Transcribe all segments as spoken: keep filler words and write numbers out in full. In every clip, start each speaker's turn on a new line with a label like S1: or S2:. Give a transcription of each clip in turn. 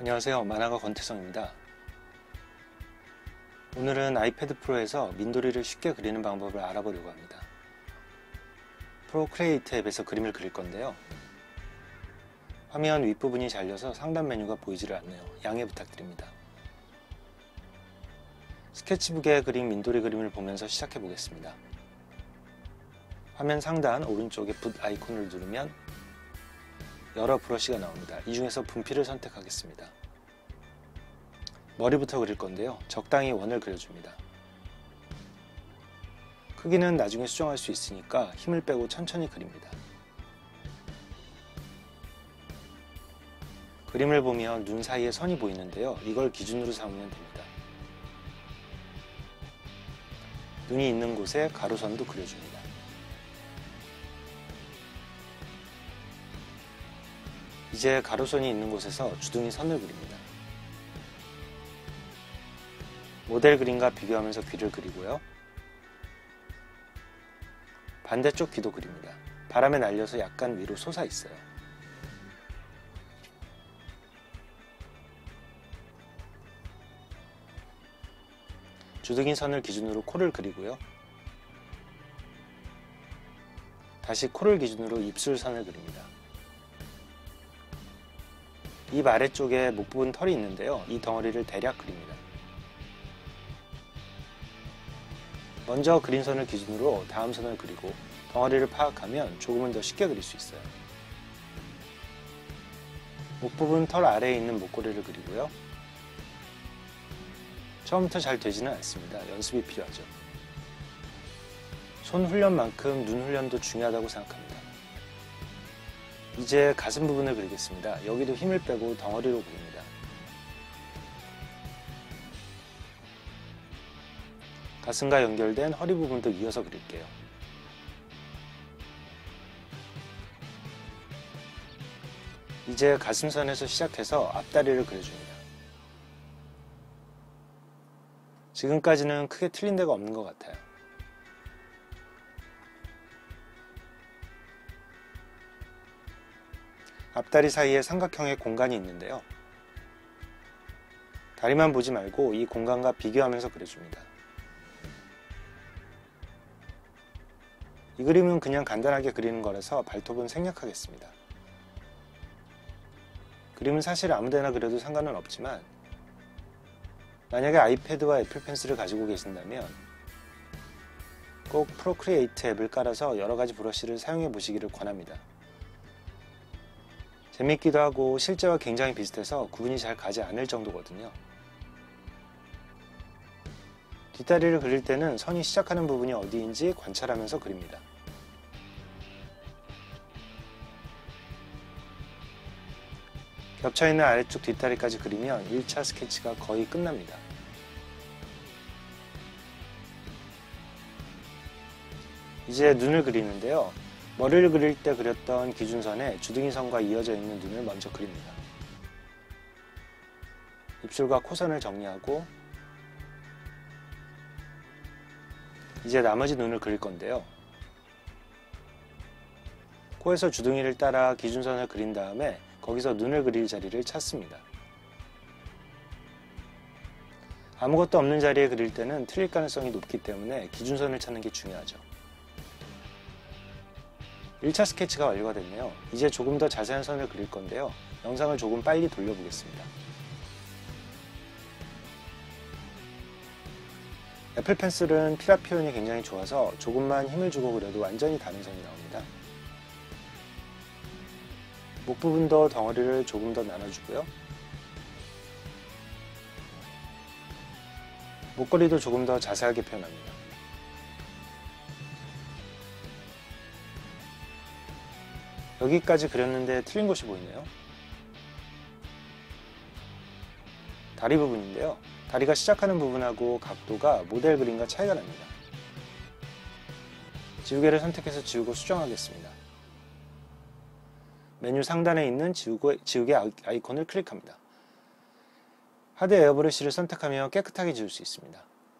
S1: 안녕하세요. 만화가 권태성입니다. 오늘은 아이패드 프로에서 민도리를 쉽게 그리는 방법을 알아보려고 합니다. 프로크리에이트 앱에서 그림을 그릴 건데요. 화면 윗부분이 잘려서 상단 메뉴가 보이지를 않네요. 양해 부탁드립니다. 스케치북에 그린 민도리 그림을 보면서 시작해 보겠습니다. 화면 상단 오른쪽에 붓 아이콘을 누르면 여러 브러쉬가 나옵니다. 이 중에서 분필을 선택하겠습니다. 머리부터 그릴 건데요. 적당히 원을 그려줍니다. 크기는 나중에 수정할 수 있으니까 힘을 빼고 천천히 그립니다. 그림을 보면 눈 사이에 선이 보이는데요. 이걸 기준으로 삼으면 됩니다. 눈이 있는 곳에 가로선도 그려줍니다. 이제 가로선이 있는 곳에서 주둥이 선을 그립니다. 모델 그림과 비교하면서 귀를 그리고요. 반대쪽 귀도 그립니다. 바람에 날려서 약간 위로 솟아 있어요. 주둥이 선을 기준으로 코를 그리고요. 다시 코를 기준으로 입술 선을 그립니다. 입 아래쪽에 목 부분 털이 있는데요. 이 덩어리를 대략 그립니다. 먼저 그린 선을 기준으로 다음 선을 그리고 덩어리를 파악하면 조금은 더 쉽게 그릴 수 있어요. 목 부분 털 아래에 있는 목걸이를 그리고요. 처음부터 잘 되지는 않습니다. 연습이 필요하죠. 손 훈련만큼 눈 훈련도 중요하다고 생각합니다. 이제 가슴 부분을 그리겠습니다. 여기도 힘을 빼고 덩어리로 그립니다. 가슴과 연결된 허리 부분도 이어서 그릴게요. 이제 가슴선에서 시작해서 앞다리를 그려줍니다. 지금까지는 크게 틀린 데가 없는 것 같아요. 앞다리 사이에 삼각형의 공간이 있는데요. 다리만 보지 말고 이 공간과 비교하면서 그려줍니다. 이 그림은 그냥 간단하게 그리는 거라서 발톱은 생략하겠습니다. 그림은 사실 아무데나 그려도 상관은 없지만 만약에 아이패드와 애플 펜슬을 가지고 계신다면 꼭 프로크리에이트 앱을 깔아서 여러가지 브러쉬를 사용해 보시기를 권합니다. 재밌기도 하고 실제와 굉장히 비슷해서 구분이 잘 가지 않을 정도거든요. 뒷다리를 그릴 때는 선이 시작하는 부분이 어디인지 관찰하면서 그립니다. 겹쳐있는 아래쪽 뒷다리까지 그리면 일 차 스케치가 거의 끝납니다. 이제 눈을 그리는데요. 머리를 그릴 때 그렸던 기준선에 주둥이선과 이어져 있는 눈을 먼저 그립니다. 입술과 코선을 정리하고 이제 나머지 눈을 그릴 건데요. 코에서 주둥이를 따라 기준선을 그린 다음에 거기서 눈을 그릴 자리를 찾습니다. 아무것도 없는 자리에 그릴 때는 틀릴 가능성이 높기 때문에 기준선을 찾는 게 중요하죠. 일 차 스케치가 완료가 됐네요. 이제 조금 더 자세한 선을 그릴 건데요. 영상을 조금 빨리 돌려보겠습니다. 애플 펜슬은 필압 표현이 굉장히 좋아서 조금만 힘을 주고 그려도 완전히 다른 선이 나옵니다. 목 부분도 덩어리를 조금 더 나눠주고요. 목걸이도 조금 더 자세하게 표현합니다. 여기까지 그렸는데 틀린 곳이 보이네요. 다리 부분인데요. 다리가 시작하는 부분하고 각도가 모델 그림과 차이가 납니다. 지우개를 선택해서 지우고 수정하겠습니다. 메뉴 상단에 있는 지우개, 지우개 아이콘을 클릭합니다. 하드 에어브러쉬를 선택하면 깨끗하게 지울 수 있습니다.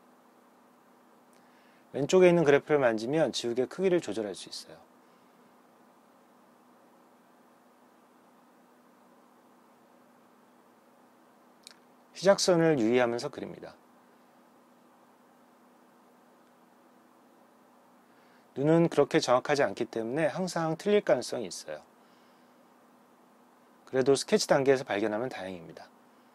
S1: 왼쪽에 있는 그래프를 만지면 지우개 크기를 조절할 수 있어요. 시작선을 유의하면서 그립니다. 눈은 그렇게 정확하지 않기 때문에 항상 틀릴 가능성이 있어요. 그래도 스케치 단계에서 발견하면 다행입니다.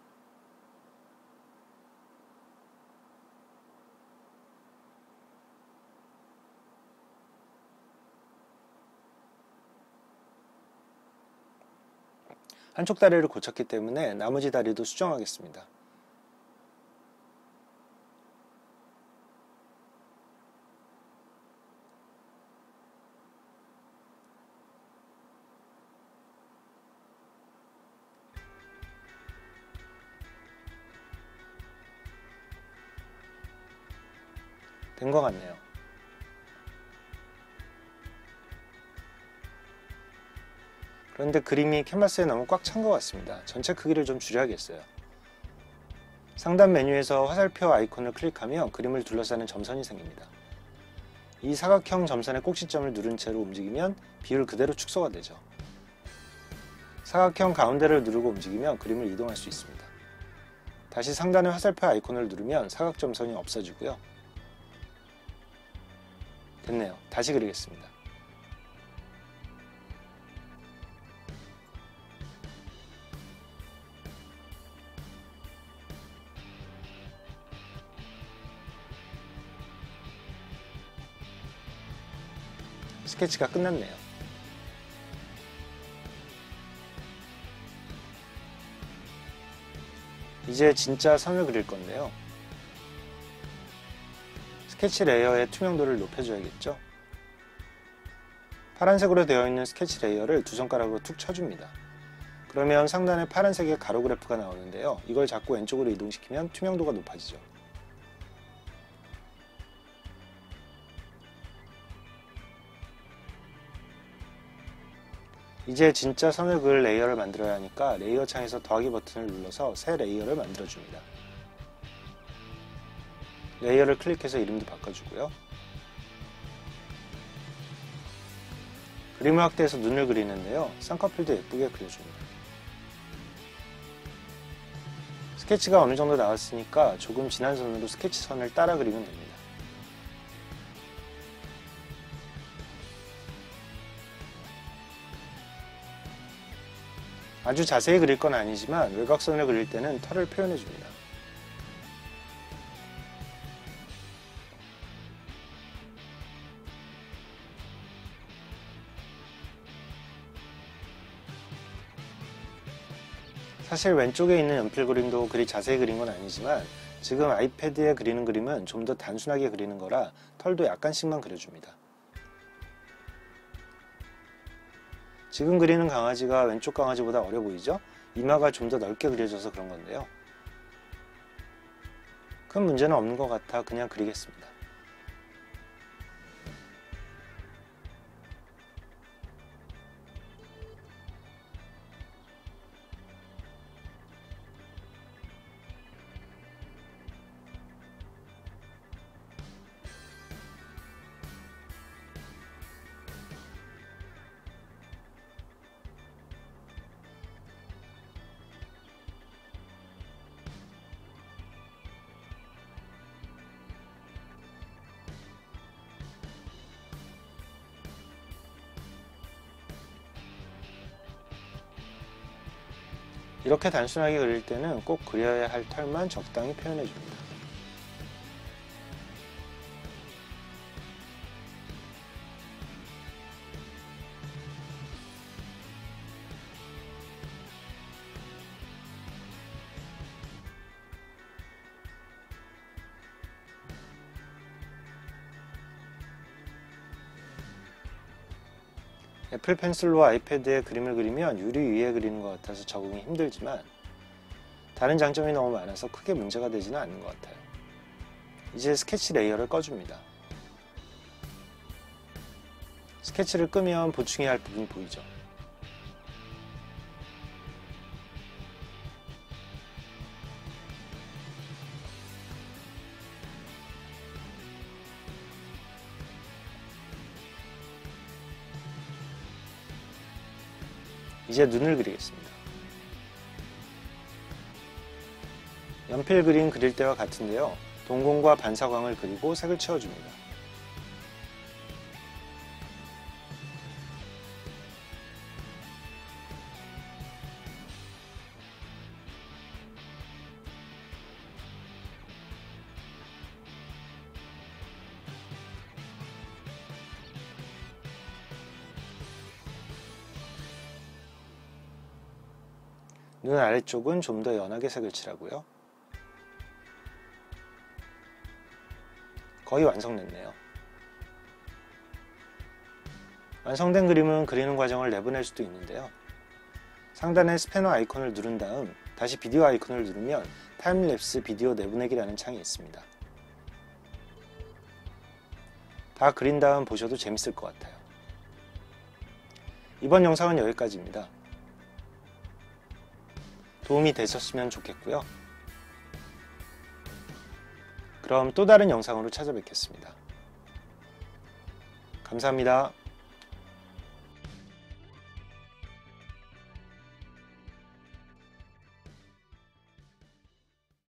S1: 한쪽 다리를 고쳤기 때문에 나머지 다리도 수정하겠습니다. 된 것 같네요. 그런데 그림이 캔버스에 너무 꽉 찬 것 같습니다. 전체 크기를 좀 줄여야겠어요. 상단 메뉴에서 화살표 아이콘을 클릭하면 그림을 둘러싸는 점선이 생깁니다. 이 사각형 점선의 꼭지점을 누른 채로 움직이면 비율 그대로 축소가 되죠. 사각형 가운데를 누르고 움직이면 그림을 이동할 수 있습니다. 다시 상단의 화살표 아이콘을 누르면 사각점선이 없어지고요. 됐네요. 다시 그리겠습니다. 스케치가 끝났네요. 이제 진짜 선을 그릴 건데요. 스케치 레이어의 투명도를 높여줘야겠죠. 파란색으로 되어 있는 스케치 레이어를 두 손가락으로 툭 쳐줍니다. 그러면 상단에 파란색의 가로 그래프가 나오는데요. 이걸 잡고 왼쪽으로 이동시키면 투명도가 높아지죠. 이제 진짜 선을 그을 레이어를 만들어야 하니까 레이어 창에서 더하기 버튼을 눌러서 새 레이어를 만들어줍니다. 레이어를 클릭해서 이름도 바꿔주고요. 그림을 확대해서 눈을 그리는데요. 쌍꺼풀도 예쁘게 그려줍니다. 스케치가 어느 정도 나왔으니까 조금 진한 선으로 스케치 선을 따라 그리면 됩니다. 아주 자세히 그릴 건 아니지만 외곽선을 그릴 때는 털을 표현해줍니다. 사실 왼쪽에 있는 연필 그림도 그리 자세히 그린 건 아니지만 지금 아이패드에 그리는 그림은 좀 더 단순하게 그리는 거라 털도 약간씩만 그려줍니다. 지금 그리는 강아지가 왼쪽 강아지보다 어려 보이죠? 이마가 좀 더 넓게 그려져서 그런 건데요. 큰 문제는 없는 것 같아 그냥 그리겠습니다. 이렇게 단순하게 그릴 때는 꼭 그려야 할 털만 적당히 표현해줍니다. 애플 펜슬로 아이패드에 그림을 그리면 유리 위에 그리는 것 같아서 적응이 힘들지만 다른 장점이 너무 많아서 크게 문제가 되지는 않는 것 같아요. 이제 스케치 레이어를 꺼줍니다. 스케치를 끄면 보충해야 할 부분이 보이죠? 이제 눈을 그리겠습니다. 연필 그림 그릴 때와 같은데요. 동공과 반사광을 그리고 색을 채워줍니다. 눈 아래쪽은 좀 더 연하게 색을 칠하고요. 거의 완성됐네요. 완성된 그림은 그리는 과정을 내보낼 수도 있는데요. 상단의 스패너 아이콘을 누른 다음 다시 비디오 아이콘을 누르면 타임랩스 비디오 내보내기라는 창이 있습니다. 다 그린 다음 보셔도 재밌을 것 같아요. 이번 영상은 여기까지입니다. 도움이 되셨으면 좋겠고요. 그럼 또 다른 영상으로 찾아뵙겠습니다. 감사합니다.